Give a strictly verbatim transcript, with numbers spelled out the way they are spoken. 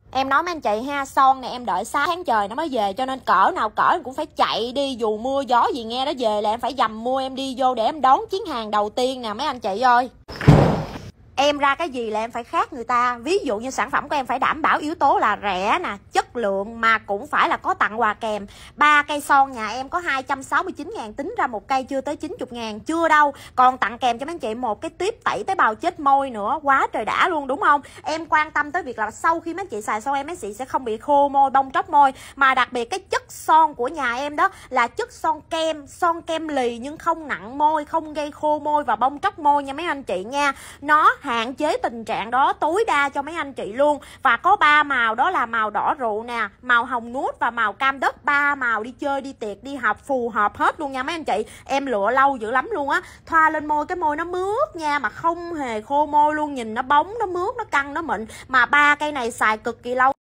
Em nói mấy anh chị ha, son này em đợi sáu tháng trời nó mới về, cho nên cỡ nào cỡ em cũng phải chạy đi, dù mưa gió gì nghe nó về là em phải dầm mua em đi vô để em đón chuyến hàng đầu tiên nè mấy anh chị ơi. Em ra cái gì là em phải khác người ta. Ví dụ như sản phẩm của em phải đảm bảo yếu tố là rẻ nè, chất lượng, mà cũng phải là có tặng quà kèm. Ba cây son nhà em có hai trăm sáu mươi chín ngàn, tính ra một cây chưa tới chín mươi ngàn, chưa đâu. Còn tặng kèm cho mấy anh chị một cái tiếp tẩy tế bào chết môi nữa, quá trời đã luôn đúng không? Em quan tâm tới việc là sau khi mấy anh chị xài son em, mấy anh chị sẽ không bị khô môi, bong tróc môi. Mà đặc biệt cái chất son của nhà em đó là chất son kem, son kem lì nhưng không nặng môi, không gây khô môi và bong tróc môi nha mấy anh chị nha. Nó hạn chế tình trạng đó tối đa cho mấy anh chị luôn. Và có ba màu, đó là màu đỏ rượu nè, màu hồng nude và màu cam đất. Ba màu đi chơi, đi tiệc, đi học phù hợp hết luôn nha mấy anh chị. Em lựa lâu dữ lắm luôn á. Thoa lên môi cái môi nó mướt nha, mà không hề khô môi luôn. Nhìn nó bóng, nó mướt, nó căng, nó mịn. Mà ba cây này xài cực kỳ lâu.